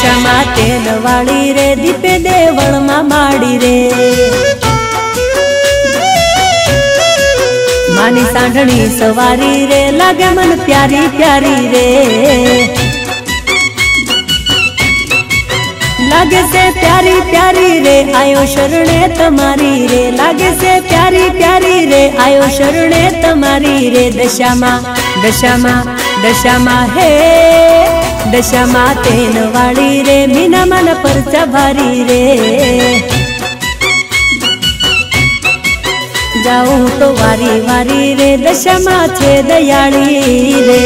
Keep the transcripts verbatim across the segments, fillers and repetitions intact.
दशा तेल वाली रे दीपे देवल मा माड़ी रे मानी सांढणी सवारी रे लागे मन प्यारी प्यारी रे लागे से प्यारी प्यारी रे आयो शरणे तमारी रे लागे से प्यारी प्यारी रे आयो शरणे तमारी रे दशा मां दशा मां दशा मां हे दशा मां तेल वाली रे मीना मन परचा भारी रे जाऊं तो वारी वारी रे दशा मां छे दयाली रे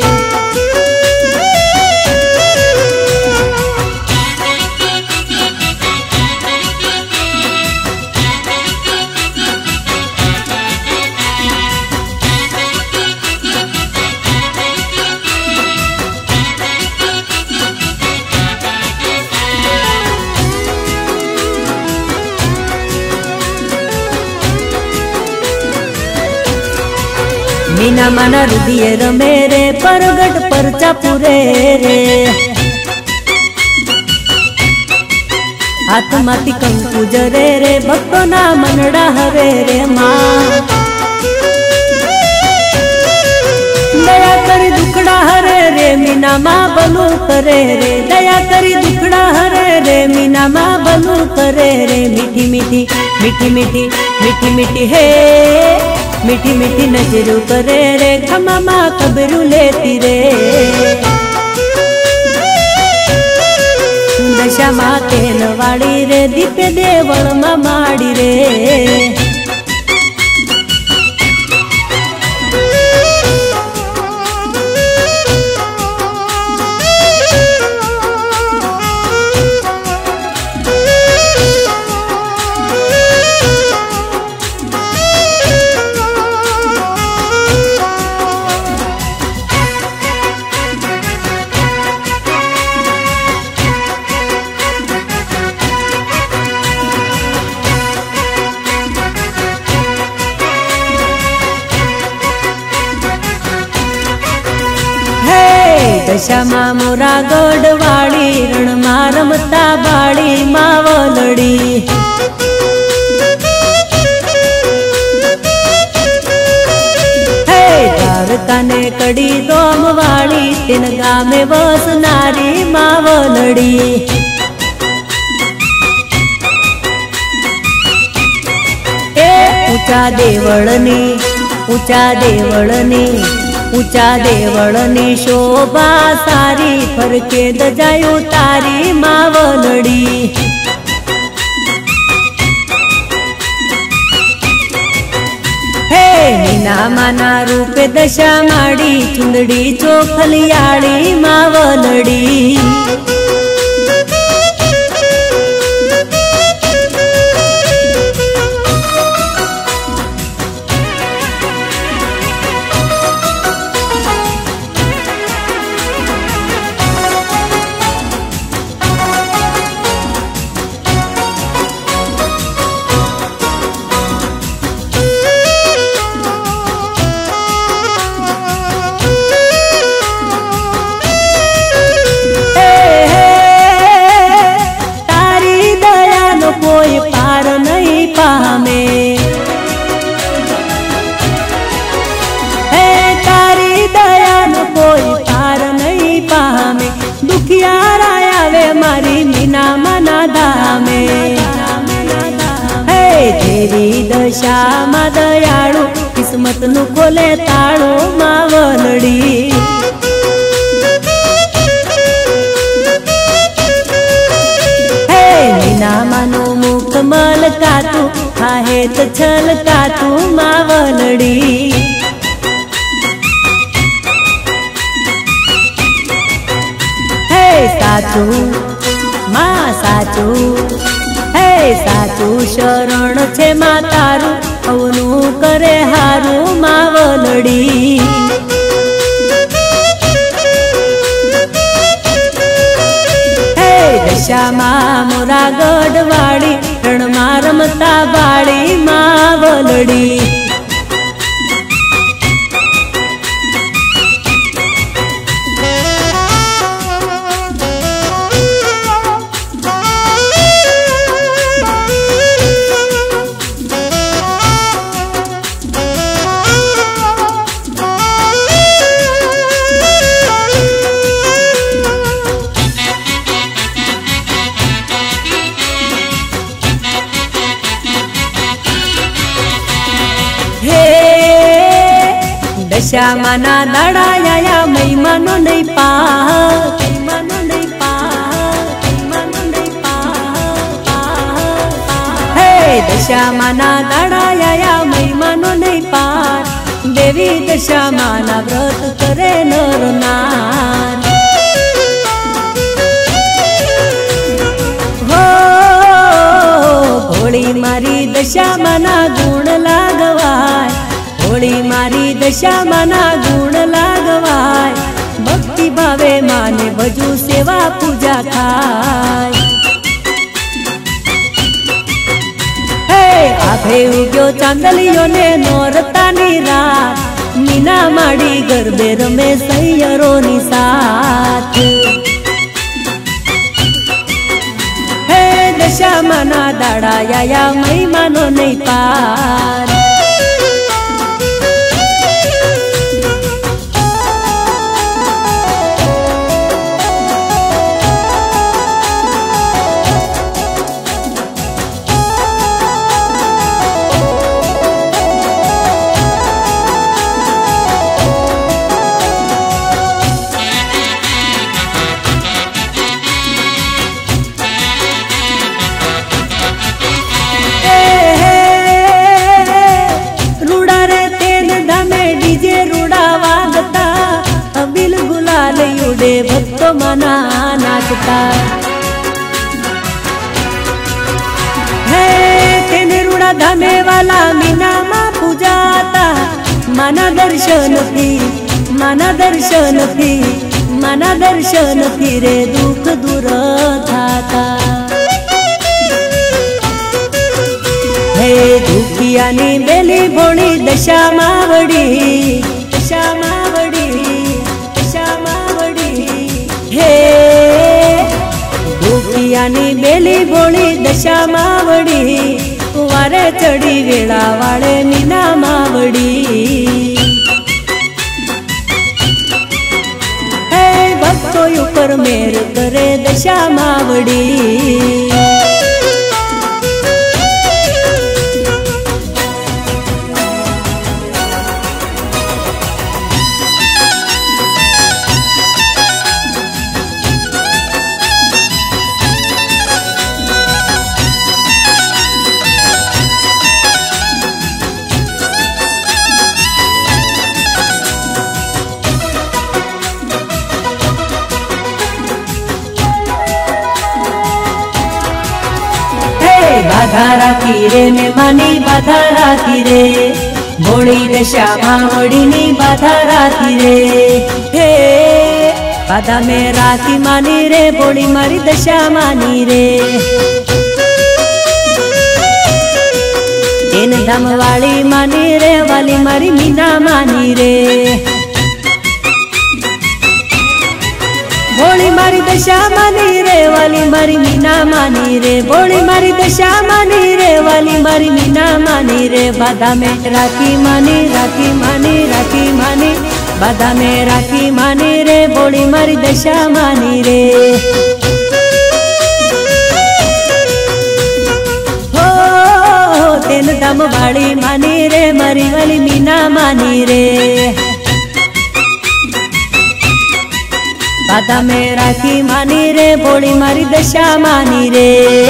मीना माना हृदय रमे रे परगट परचा पूरे रे हाथ माती कंकु जरे रे भक्तो ना मनड़ा हरे रे मां दया करी दुखड़ा हरे रे मीना मां बलू करे रे दया करी दुखड़ा हरे रे मीना मां बलू करे रे मीठी मीठी मीठी मीठी मीठी मीठी हे मीठी मीठी नजरू करे रे खमा मां खबरू लेती रे दशा मां तेल वाली रे दीपे देवल मा माड़ी रे दशा मां मोरा गढ़वाड़ी रण मां रमता बाड़ी मावलड़ी हे द्वारका ने कड़ी दोम वाली तीन गामे वसनारी मावलड़ी ए ऊंचा देवळनी ऊंचा देवळनी ऊंचा देवळनी शोभा सारी फरके दजायो तारी मावलड़ी हे मीना माना रूपे दशा माड़ी चुंदड़ी चोखलियाड़ी मावलड़ी कोई पार नहीं पामे है तारी दया न कोई पार नहीं पामे दुखियारा आवे मारी मीना मना धामे है तेरी दशा मा दयाळु किस्मत नु खोले ताळो मावलड़ी मीना मानो मुख मलकातू आहे त छलकातू मावलड़ी हे साचू मां साचू हे साचू शरण छे मा तारू अवनु करे हारू मावलड़ी दशा मां मोरा गढ़वाड़ी रण मां रमता बाड़ी मावलड़ी દશામાના દાડા આયા મહિમાનો નહીં પાર, મહિમાનો નહીં પાર, મહિમાનો નહીં પાર. હે દશામાના દાડા આયા મહિમાનો નહીં પાર. દેવી દશામાના વ્રત કરે નર નાર. હો ભોળી મારી દશામાના ગુણ લાગવાય, ભોળી મારી દશામાના ગુણ લાગવાય. ભક્તિ ભાવે માને ભજુ સેવા પૂજા થાય. હે આભે ઉગ્યો ચાંદલિયો ને નોરતાની રાત, મીના માડી ગરબે રમે સૈયરોની સાથ. હે દશામાના દાડા આયા મહિમાનો નહીં પાર. ભક્તો મના નાચતા. હે તેને રૂડા ધામે વાલા મીનામાં પૂજાતા. માના દર્શનથી, માના દર્શનથી, માના દર્શનથી રે દુઃખ દૂર થાતા. હે દુખિયાની બેલી ભોળી દશામાં વડી, દશામાં વડી, હે દુખિયાની બેલી ભોળી દશામાં વડી. વારે ચડી વેળા વાળે મીનામાં વડી. હે ભક્તો ઉપર મેર કરે દશામાં વડી. બાધા રાખી રે ને માની બાધા રાખી રે, ભોળી દશામાં વડીની બાધા રાખી રે. હે બાધા મેં રાખી માની રે, ભોળી મારી દશા માની રે. તેન ધામ વાળી માની રે, વાલી મારી મીના માની રે. ભોળી મારી દશા માની રે, વાલી મારી મીના માની રે. ભોળી મારી દશા માની રે, વાલી મારી મીના માની રે. બાધા મેં રાખી માની, રાખી માની, રાખી માની, બાધા મેં રાખી માની રે, ભોળી મારી દશા માની રે. હો તેન ધામ વાળી માની રે, મારી વાલી મીના માની રે. બાધા મેં રાખી માની રે, ભોળી મારી દશા માની રે.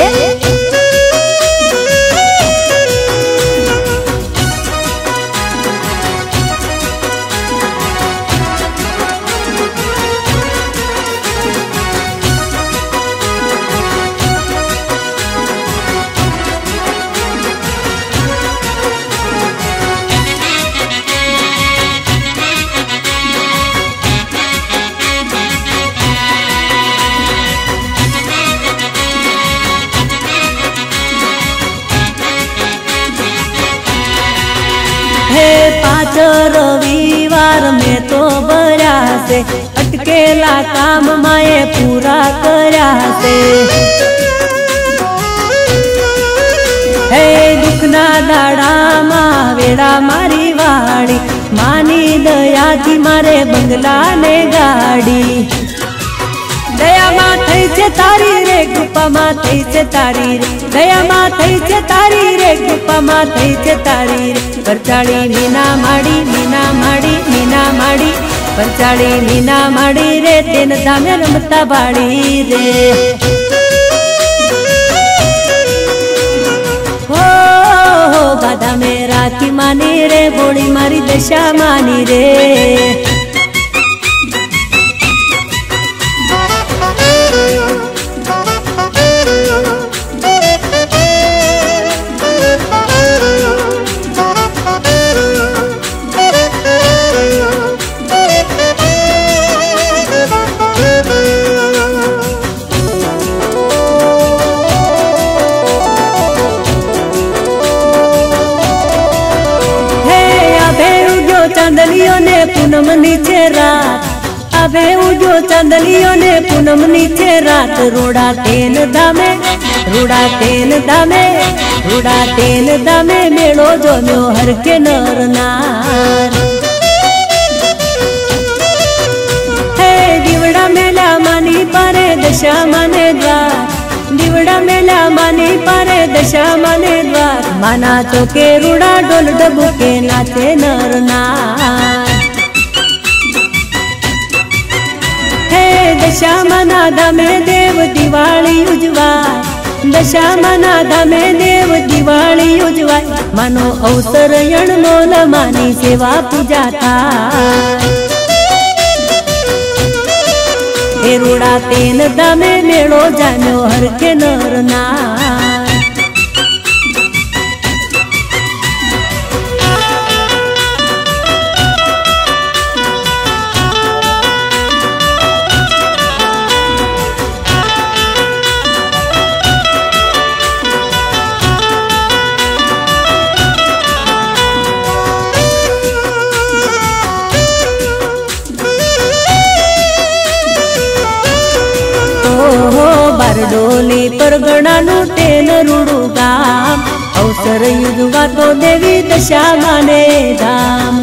હે પાંચ રવિવાર મેં તો ભર્યા છે, અટકેલા કામ માએ પૂરા કર્યા છે. હે દુઃખના દાડામાં વેળા મારી વાળી, માની દયાથી મારે બંગલાને ગાડી. દયામાં થઈ છે તારી રે, કૃપામાં થઈ છે તારી રે, दया मां थई छे तारी रे कृपा मां थई छे तारी रे परचाड़ी मीना माड़ी मीना माड़ी मीना माड़ी परचाड़ी मीना माड़ी रे तेन धामे रमता बाड़ी रे हो बाधा में राखी मानी रे बोली मारी दशा मानी रे चांदलियों ने पूनम नीचे रात अबे उजो चांदलियों ने पूनम नीचे रात रूड़ा तेन दामे रूड़ा तेन दामे रूड़ा तेन दामे मेड़ो जो न्यो हर के नर नार हे दिवड़ा मेला मानी पारे दशा माने द्वार दिवड़ा मेला मानी पारे दशा माने द्वार माना चौके रूड़ा डोल डबू के नाचे नर नार हे दशा मना धामे देव दिवाली उजवाय दशा मना धामे देव दिवाली उजवाय मानो अवसर यण मोल मानी सेवा पूजा था हे रूड़ा तेन दामे मेड़ो जानो हर के नर नार बारडोली परगणा नु तेन रूड़ू गाम अवसर युजवा तो देवी दशा माने धाम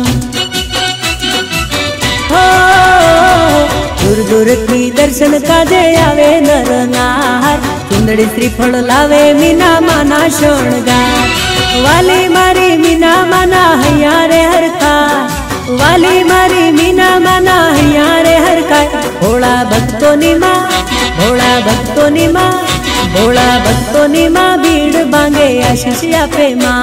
हो दूर दूर थी दर्शन काजे आवे नर नार चुंदड़ी श्रीफल लावे मीना माना शणगार वाली मारी मीना माना हैया रे हरखा वाली मारी मीना माना हैया रे हरखा भोला भक्तों नी मां भोला भक्तों नी मां भोला भक्तों नी मां भीड़ बांगे आशीष आपे मां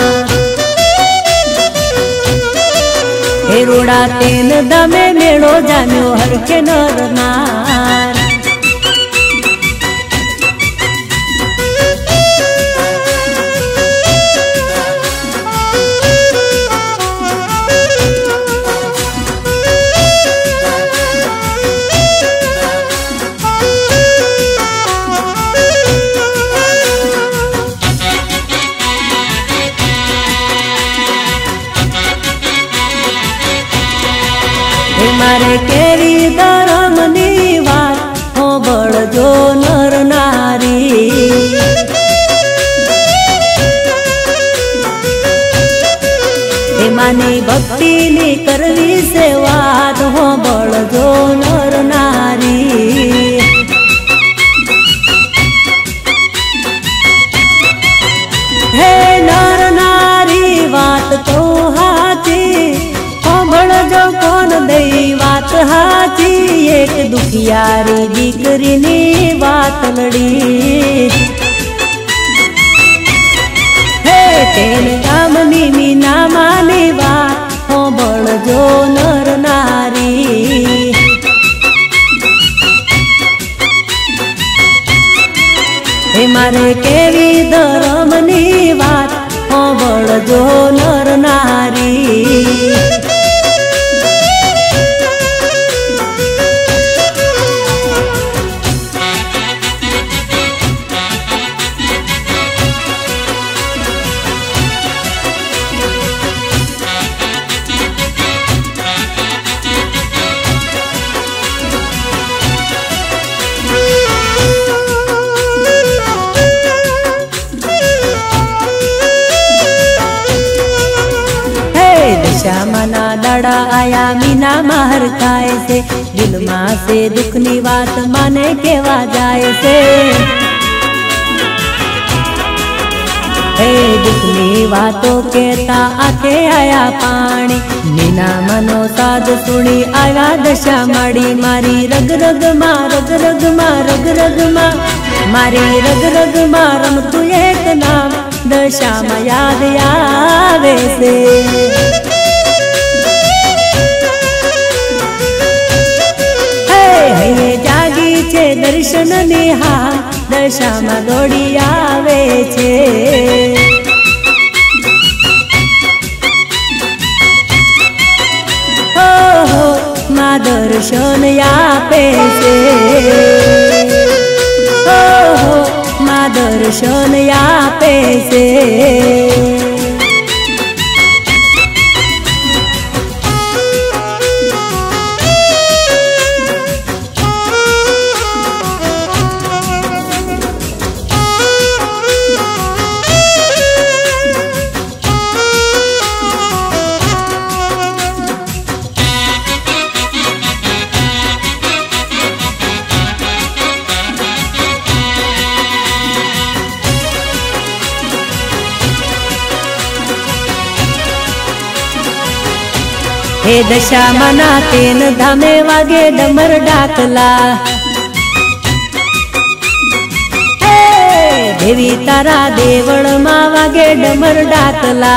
हे रूड़ा तेन दामे मेड़ो जानो हर के नर नार मारे केरी धर्म नी वात हो बड़ जो नर नारी मानी भक्ति नी करवी सेवात हो बड़ जो नर नारी हे नर नारी वात तो हाथी जो कौन दई वात हाची एक दुखियारी दीकरी नी वात लड़ी हे तेन कामनी मीना मानी वात हो बड़ जो नर नारी हे मारे केवी धर्म नी वात हो बड़ जो नर नारी श्यामना दाड़ा आया मीना माहर खाए से दिल मां से दुख नी बात माने केवा जाए से हे दुखनी वातो कहता आखे आया पानी, मीना मनो साध सुनी आया दशा माड़ी, मारी रग रग मा रग रग मा रग रग मा, मारी रग रग मा रमतु एक नाम, दशा मा याद आवे से। हे जागी छे दर्शन निहा, दशा मा दौड़ी आवे छे। मा दर्शन आपे से, हो मा दर्शन आपे से। हे दशा मना तेन धामे वागे डमर डाकला, हे देवी तारा देवळ मा वागे डमर डाकला।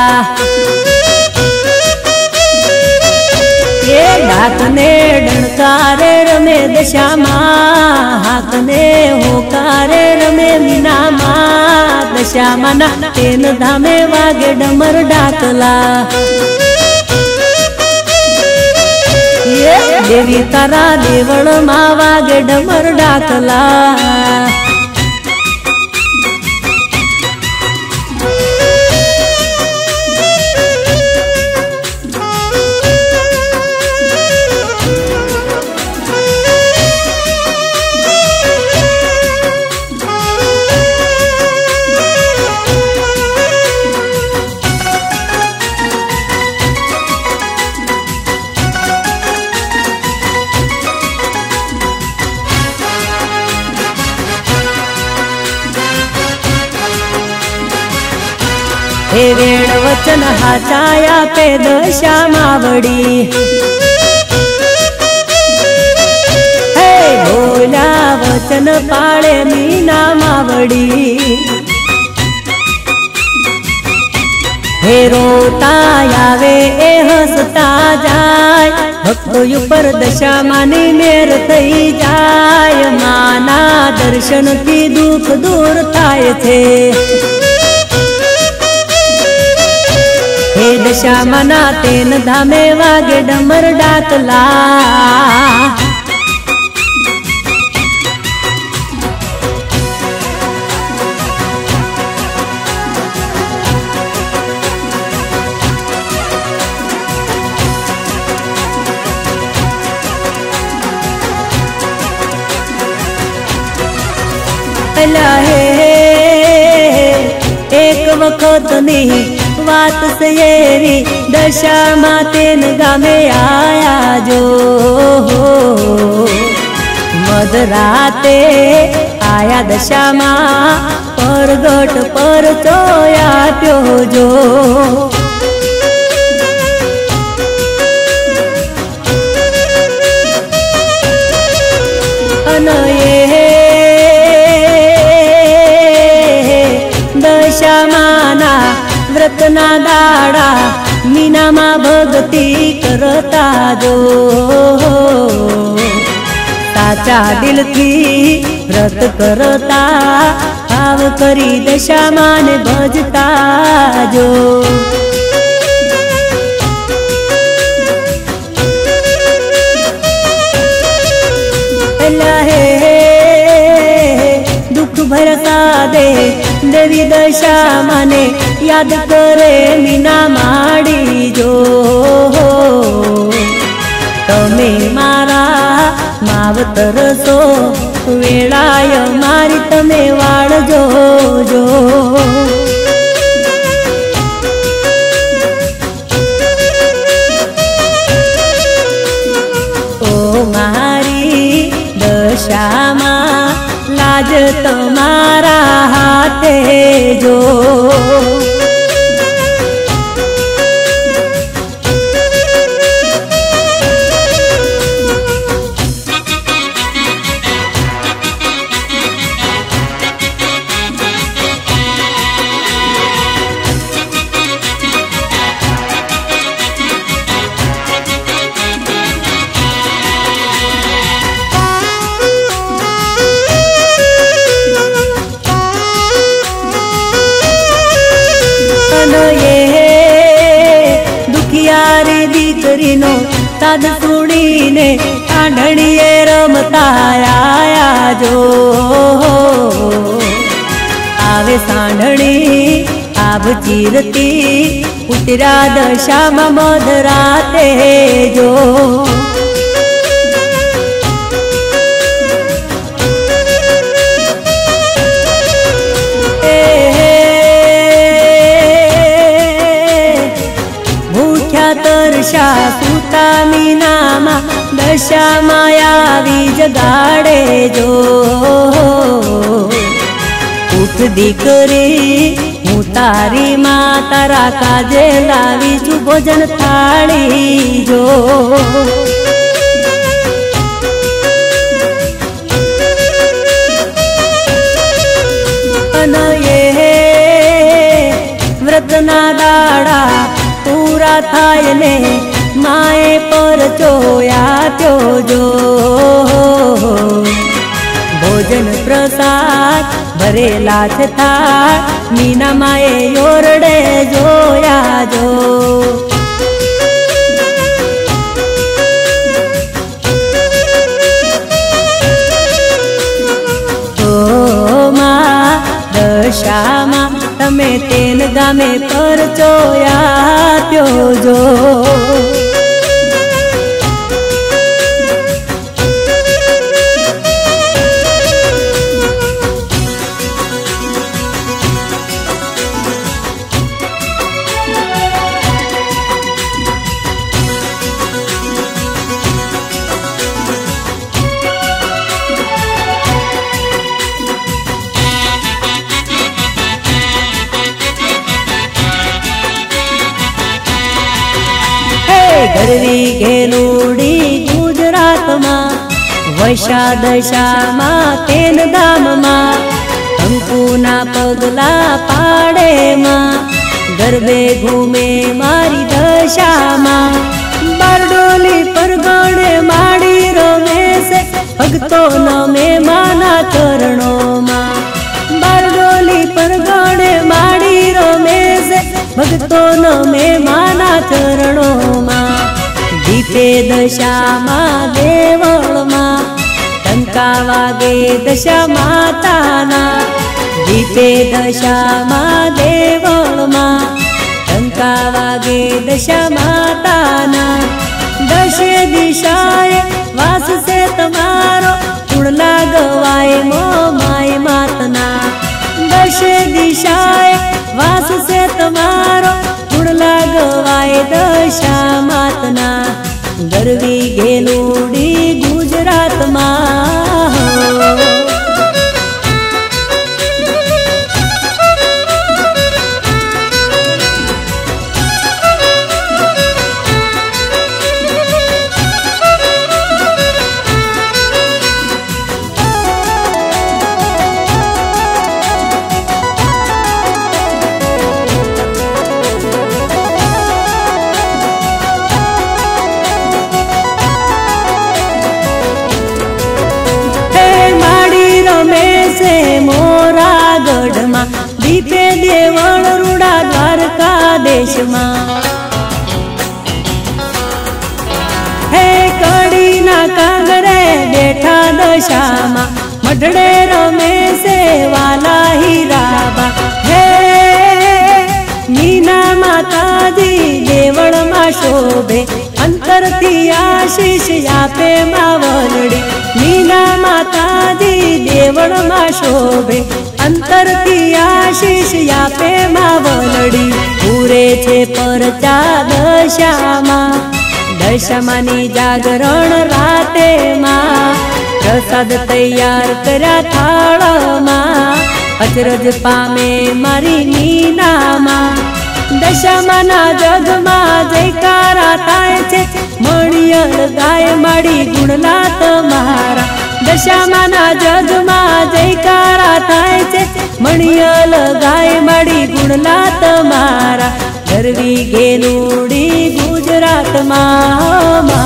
ये डाकने डणकारे रमे दशा मा, हाकने होकारे रमे मीना मा, दशा मना तेन धामे वागे डमर डाकला। देवी तारा देवळ मा वागे डमर डाकला। हे वेण वचन हाचाया पे दशा मावड़ी, हे बोला वचन पाळे मीना मावड़ी। हे रोता आवे ए हसता जाय, भक्तो ऊपर दशा मानी मेर थई जाय, माना दर्शन थी दुख दूर थाय छे। हे दशा मना तेन धामे वागे डमर डाकला। हे एक वखत नहीं वात सयेरी, दशा मातेन गामे आया जो। मधराते आया दशा मा, परगट पर चोया प्यो जो। अनये दशा माना व्रतना दाड़ा, मीना मा भक्ति करता जो। साचा दिल थी व्रत करता, भाव करी दशा माने भजता जो। दुख भरसा दे देवी दशा माने, याद करे मीना माड़ी जो। तमे मारा मावतर सो, वेळाय मारी तमे वाळजो जो। ओ मारी दशा मा लाज तमारा हाथे जो। अन ये दुखियारी दीकरीनो साद सुणीने कांढणीए रमता आया जो आवे सांढणी आभ चीरती उतरा दशामा मधराते जो तरशा सुता मीनामा दशा मायावी जगाड़े जो उठ दीकरी हूँ तारी माँ तारा काजे लावी छू भोजन थाली जो अन ये व्रतना दाड़ा पूरा थाय ने माए पर चोया त्यो जो भोजन प्रसाद भरेला छे थाळ मीना माए योरडे जोया जो ओ मां दशामा तमे तेन गामे पर चोया त्यो जो गरवी घेलूडी गुजरात मा वैशा दशा मा तेन दाम मा अंकुना पगला पाड़े मा गरबे घूमे मारी दशा मा बारडोली पर गणे माड़ी रमे से भगतो न में माना चरणों मा बारडोली पर गणे माड़ी रमे से भगतो न में माना चरणों मा दीपे दशा मा देवळ मा टंका वागे दशा माताना दीपे दशा मा देवळ मा टंका वागे दशा माताना दशे दिशाए वास से तमारो कुणला गवाए मो माय मातना दशे दिशाए वास से तमारो कुणला गवाए दशा मातना गरवी घेलूडी गुजरात मा मोरा गढ़ मा दीपे देवळ रूड़ा द्वारका देश मा हे कड़ी ना कांगरे बैठा दशा मा मढड़े रमे से वाला हीराबा हे मीना माता जी देवळ मा शोभे अंतर थी आशीष आपे मावलड़ी मीना माता जी देवळ मा शोभे अंतर थी आशीष आपे मावलड़ी पूरे छे परचा दशा मा दशा मानी जागरण राते मा प्रसाद तैयार कर्या थाळ मा अचरज पामे मारी मीना मा दशा माना जग मा जयकारा थाय छे मणियल गाय माड़ी गुणला तमारा दशा माना जग मा जयकारा थाय छे मणियल गाय माड़ी गुणला तमारा गरवी घेलूडी गुजरात मा।